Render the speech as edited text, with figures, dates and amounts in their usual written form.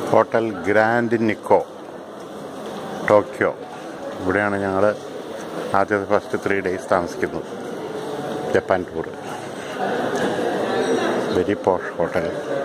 Hotel grand നിക്കോ Tokyo. ഇവിടെയാണ് ഞങ്ങൾ ആദ്യത്തെ ഫസ്റ്റ് 3 days താമസിക്കുന്നത്. Japan tour. Very posh hotel.